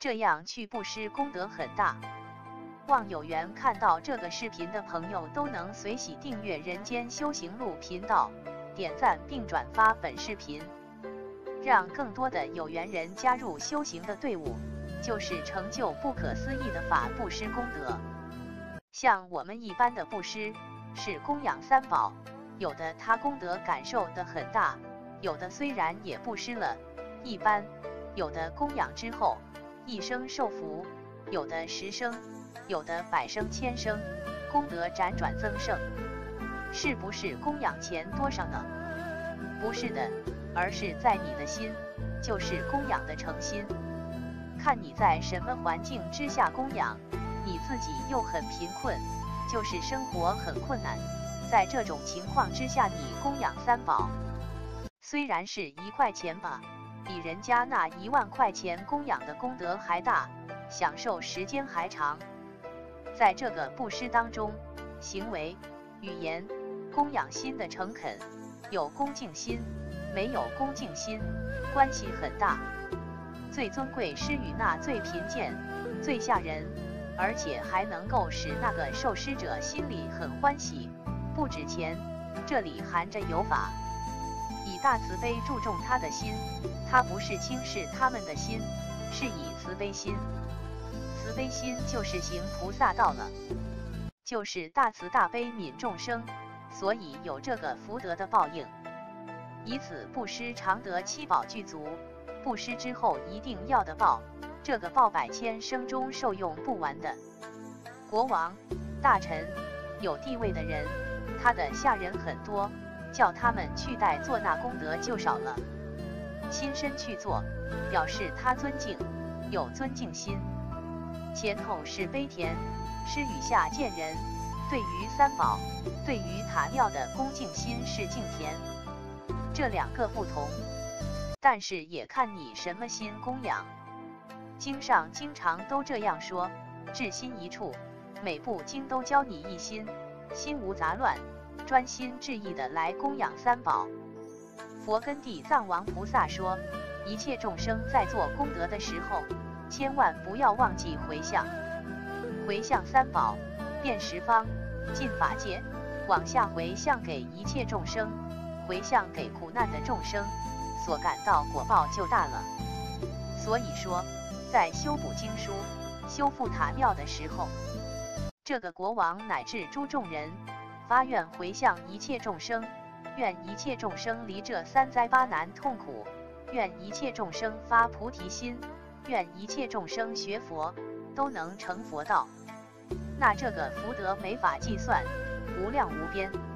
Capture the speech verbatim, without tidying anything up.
这样去布施功德很大。望有缘看到这个视频的朋友都能随喜订阅人间修行路频道，点赞并转发本视频，让更多的有缘人加入修行的队伍，就是成就不可思议的法布施功德。像我们一般的布施是供养三宝，有的他功德感受的很大，有的虽然也布施了一般，有的供养之后一生受福，有的十生，有的百生千生，功德辗转增盛。是不是供养钱多少呢？不是的，而是在你的心，就是供养的诚心。看你在什么环境之下供养，你自己又很贫困，就是生活很困难，在这种情况之下你供养三宝，虽然是一块钱吧，比人家那一万块钱供养的功德还大，享受时间还长。在这个布施当中，行为、语言、供养心的诚恳，有恭敬心，没有恭敬心，关系很大。最尊贵施与那最贫贱、最下人，而且还能够使那个受施者心里很欢喜。不止钱，这里含着有法，以大慈悲注重他的心，他不是轻视他们的心，是以慈悲心。慈悲心就是行菩萨道了，就是大慈大悲悯众生，所以有这个福德的报应。以此布施常得七宝具足，布施之后一定要的报，这个报百千生中受用不完的。国王、大臣、有地位的人，他的下人很多，叫他们去代做那功德就少了，亲身去做，表示他尊敬，有尊敬心。前后是悲田，施与下见人，对于三宝，对于塔庙的恭敬心是敬田，这两个不同，但是也看你什么心供养。经上经常都这样说，至心一处，每部经都教你一心，心无杂乱，专心致意的来供养三宝。佛跟地藏王菩萨说，一切众生在做功德的时候，千万不要忘记回向，回向三宝，遍十方，尽法界，往下回向给一切众生，回向给苦难的众生，所感到果报就大了。所以说，在修补经书、修复塔庙的时候，这个国王乃至诸众人发愿回向一切众生，愿一切众生离这三灾八难痛苦，愿一切众生发菩提心，愿一切众生学佛都能成佛道。那这个福德没法计算，无量无边。